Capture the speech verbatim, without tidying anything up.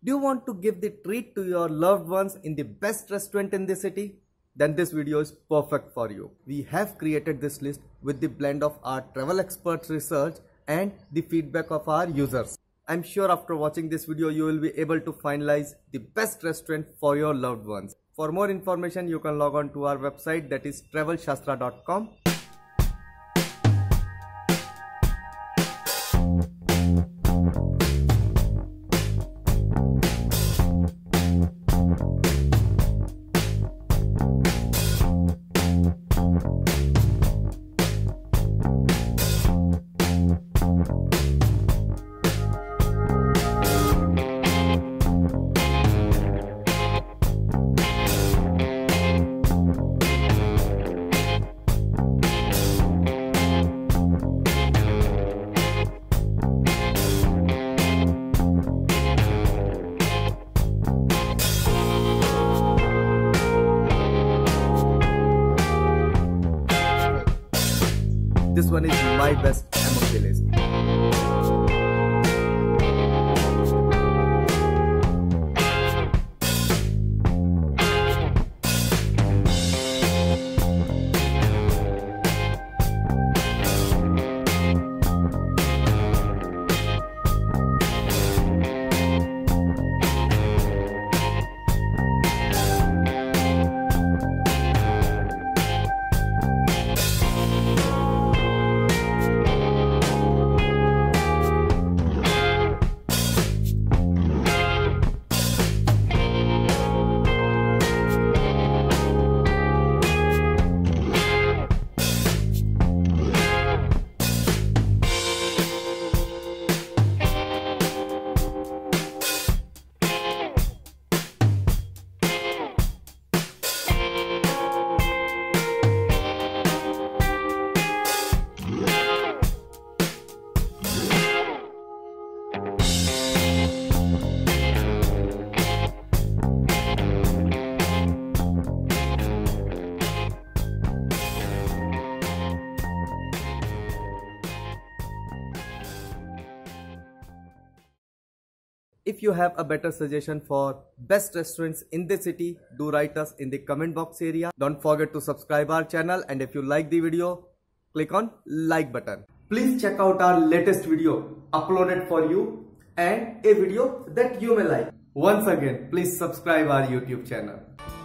Do you want to give the treat to your loved ones in the best restaurant in the city? Then this video is perfect for you. We have created this list with the blend of our travel experts research and the feedback of our users. I'm sure after watching this video you will be able to finalize the best restaurant for your loved ones. For more information you can log on to our website, that is travel shastra dot com. This one is my best among the list. If you have a better suggestion for best restaurants in the city, do write us in the comment box area. Don't forget to subscribe our channel, and if you like the video, click on like button. Please check out our latest video uploaded for you and a video that you may like. Once again, please subscribe our YouTube channel.